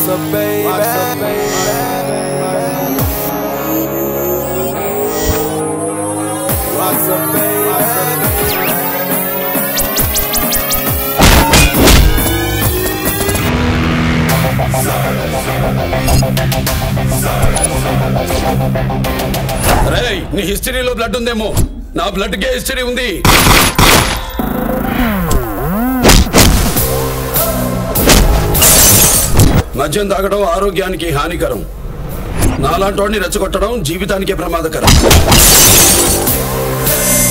What's up, baby? What's up, baby? What's up, baby? రేయ్, నీ హిస్టరీలో బ్లడ్ ఉందేమో. నా బ్లడ్ కే హిస్టరీ ఉంది. మద్యం తాగడం ఆరోగ్యానికి హానికరం. నాలాంటి వాడిని రెచ్చగొట్టడం జీవితానికే ప్రమాదకరం.